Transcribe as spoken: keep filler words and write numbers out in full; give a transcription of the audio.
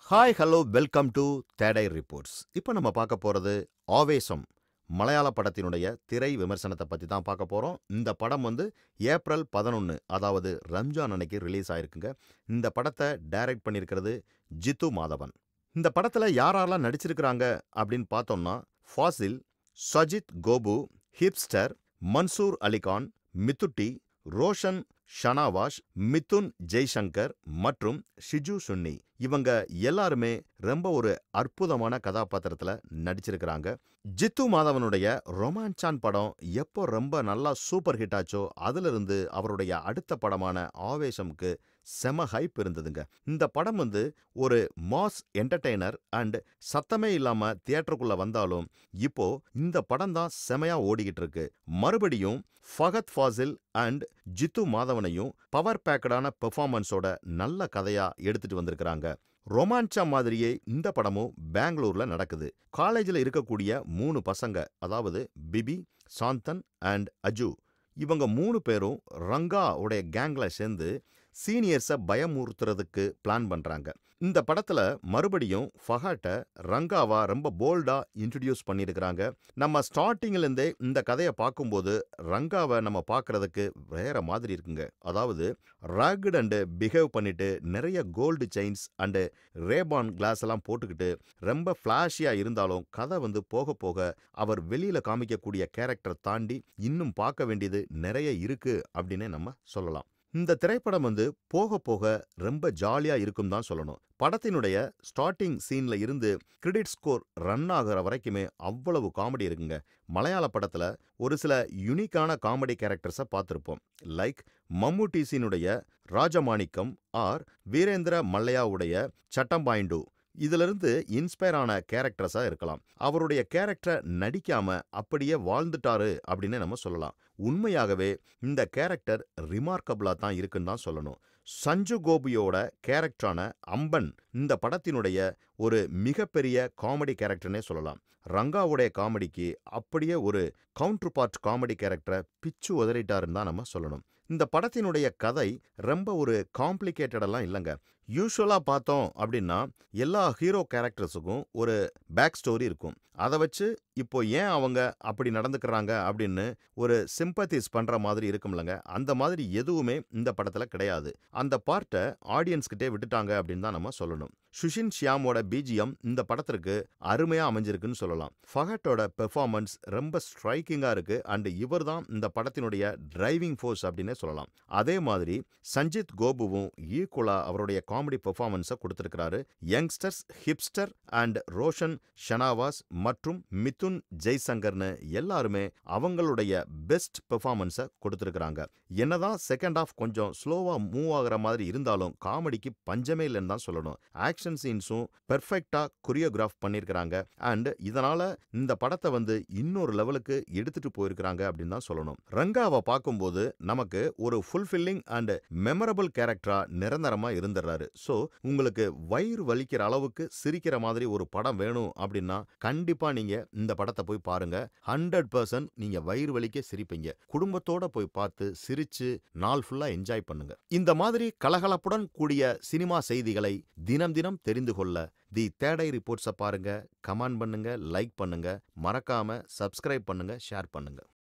Hi hello welcome to தேடை reports. இப்போ நம்ம பார்க்க போகிறது ஆவேசம் மலையாள படத்தினுடைய திரை விமர்சனத்தை பற்றி தான் பார்க்க போகிறோம். இந்த படம் வந்து ஏப்ரல் பதினொன்று அதாவது ரம்ஜான் அன்னைக்கு ரிலீஸ் ஆயிருக்குங்க. இந்த படத்தை டைரக்ட் பண்ணியிருக்கிறது ஜித்து மாதவன். இந்த படத்தில் யாரெல்லாம் நடிச்சிருக்கிறாங்க அப்படின்னு பார்த்தோம்னா ஃபாசில், சஜித் கோபு, ஹிப்ஸ்டர், மன்சூர் அலிகான், மித்துட்டி, ரோஷன் ஷனாவாஸ், மிதுன் ஜெய்சங்கர் மற்றும் ஷிஜு சுன்னி. இவங்க எல்லாருமே ரொம்ப ஒரு அற்புதமான கதாபாத்திரத்துல நடிச்சிருக்கிறாங்க. ஜித்து மாதவனுடைய ரொமான்சான் படம் எப்போ ரொம்ப நல்லா சூப்பர் ஹிட் ஆச்சோ அதுல இருந்து அவருடைய அடுத்த படமான ஆவேசம்க்கு செம ஹைப் இருந்ததுங்க. இந்த படம் வந்து ஒரு மாஸ் என்டர்டெய்னர் அண்ட் சத்தமே இல்லாம தியேட்டருக்குள்ள வந்தாலும் இப்போ இந்த படம் தான் செமையா ஓடிக்கிட்டு இருக்கு. மறுபடியும் ஃபஹத் ஃபாசில் அண்ட் ஜித்து மாதவனையும் பவர் பேக்கடான பெர்ஃபார்மன்ஸோட நல்ல கதையா எடுத்துட்டு வந்திருக்கிறாங்க. ரொமான்சா மாதிரியே இந்த படமும் பெங்களூர்ல நடக்குது. காலேஜில் இருக்கக்கூடிய மூணு பசங்க, அதாவது பிபி, சாந்தன் அண்ட் அஜு, இவங்க மூணு பேரும் ரங்கா உடைய கேங்ல சேர்ந்து சீனியர்ஸை பயமுறுத்துறதுக்கு பிளான் பண்றாங்க. இந்த படத்துல மறுபடியும் ஃபஹாட்டை ரங்காவா ரொம்ப போல்டா இன்ட்ரடியூஸ் பண்ணியிருக்கிறாங்க. நம்ம ஸ்டார்டிங்ல இருந்தே இந்த கதையை பார்க்கும்போது ரங்காவை நம்ம பார்க்கறதுக்கு வேற மாதிரி இருக்குங்க. அதாவது ராகட் அண்ட் பிஹேவ் பண்ணிட்டு நிறைய gold chains and Ray Ban glass எல்லாம் போட்டுக்கிட்டு ரொம்ப ஃபிளாஷியா இருந்தாலும் கதை வந்து போக போக அவர் வெளியில காமிக்கக்கூடிய கேரக்டர் தாண்டி இன்னும் பார்க்க வேண்டியது நிறைய இருக்கு அப்படின்னு நம்ம சொல்லலாம். இந்த திரைப்படம் வந்து போக போக ரொம்ப ஜாலியா இருக்கும் தான் சொல்லணும். படத்தினுடைய ஸ்டார்டிங் சீன்ல இருந்து கிரெடிட் ஸ்கோர் ரன் ஆகிற வரைக்குமே அவ்வளவு காமெடி இருக்குங்க. மலையாள படத்துல ஒரு சில யூனிக்கான காமெடி கேரக்டர்ஸை பார்த்துருப்போம். லைக் மம்முட்டிசினுடைய ராஜமாணிக்கம் ஆர் வீரேந்திர மல்லையாவுடைய சட்டம்பாயிண்டு. இதுல இருந்து இன்ஸ்பயர் ஆன கேரக்டர்ஸா இருக்கலாம். அவருடைய கேரக்டரை நடிக்காம அப்படியே வாழ்ந்துட்டாரு அப்படின்னு நம்ம சொல்லலாம். உண்மையாகவே இந்த கேரக்டர் ரிமார்க்கபிளா தான் இருக்குன்னு தான் சொல்லணும். சஞ்சு கோபியோட கேரக்டரான அம்பன் இந்த படத்தினுடைய ஒரு மிகப்பெரிய காமெடி கேரக்டர்னே சொல்லலாம். ரங்காவுடைய காமெடிக்கு அப்படியே ஒரு கவுண்டர் பார்ட் காமெடி கேரக்டரை பிச்சு உதறிட்டாருன்னு தான் நம்ம சொல்லணும். இந்த படத்தினுடைய கதை ரொம்ப ஒரு காம்ப்ளிகேட்டடெல்லாம் இல்லைங்க. யூஸ்வலா பார்த்தோம் அப்படின்னா எல்லா ஹீரோ கேரக்டர்ஸுக்கும் ஒரு பேக் ஸ்டோரி இருக்கும். அதை வச்சு இப்போ ஏன் அவங்க அப்படி நடந்துக்கிறாங்க அப்படின்னு ஒரு சிம்பத்திஸ் பண்ற மாதிரி இருக்கும்லங்க. அந்த மாதிரி எதுவுமே இந்த படத்துல கிடையாது. அந்த பார்ட்டை ஆடியன்ஸ் கிட்டே விட்டுட்டாங்க அப்படின்னு தான் நம்ம சொல்லணும். சுஷின் ஷியாமோட பிஜிஎம் இந்த படத்திற்கு அருமையா அமைஞ்சிருக்குன்னு சொல்லலாம். ஃபஹட்டோட பெர்ஃபார்மன்ஸ் ரொம்ப ஸ்ட்ரைக்கிங்கா இருக்கு அண்ட் இவர் தான் இந்த படத்தினுடைய டிரைவிங் ஃபோர்ஸ் அப்படின்னு சொல்லலாம். அதே மாதிரி சஞ்சித் கோபுவும் ஈக்குவலா அவருடைய காமெடி பெர்ஃபார்மன்ஸை கொடுத்திருக்கிறாரு. Youngsters hipster and Roshan Shanavas மற்றும் மிதுன் ஜெய்சங்கர்னு எல்லாருமே அவங்களுடைய பெஸ்ட் பெர்ஃபார்மன்ஸை கொடுத்திருக்கிறாங்க. என்னதான் செகண்ட் ஹாஃப் கொஞ்சம் ஸ்லோவா மூவ் ஆகிற மாதிரி இருந்தாலும் காமெடிக்கு பஞ்சமே இல்லைன்னு தான் சொல்லணும். ஆக்ஷன் சீன்ஸும் பெர்ஃபெக்டா கொரியோகிராஃப் பண்ணியிருக்கிறாங்க அண்ட் இதனால இந்த படத்தை வந்து இன்னொரு லெவலுக்கு எடுத்துட்டு போயிருக்கிறாங்க அப்படின்னு தான் சொல்லணும். ரங்காவை பார்க்கும்போது நமக்கு ஒரு ஃபுல்ஃபில்லிங் அண்ட் மெமரபிள் கேரக்டரா நிரந்தரமா இருந்துடுறாரு. ஸோ உங்களுக்கு வயிறு வலிக்கிற அளவுக்கு சிரிக்கிற மாதிரி ஒரு படம் வேணும் அப்படின்னா கண்டிப்பா நீங்க இந்த படத்தை போய் பாருங்க. ஹண்ட்ரட் பர்சன்ட் நீங்க வயிறு வலிக்க சிரிப்பீங்க. குடும்பத்தோட போய் பார்த்து சிரிச்சு நாள் ஃபுல்லா என்ஜாய் பண்ணுங்க. இந்த மாதிரி கலகலப்புடன் கூடிய சினிமா செய்திகளை தினம் தினம் தெரிந்து கொள்ள தி தேடை ரிப்போர்ட்ஸை பாருங்க, கமெண்ட் பண்ணுங்க, லைக் பண்ணுங்க, மறக்காம சப்ஸ்கிரைப் பண்ணுங்க, ஷேர் பண்ணுங்க.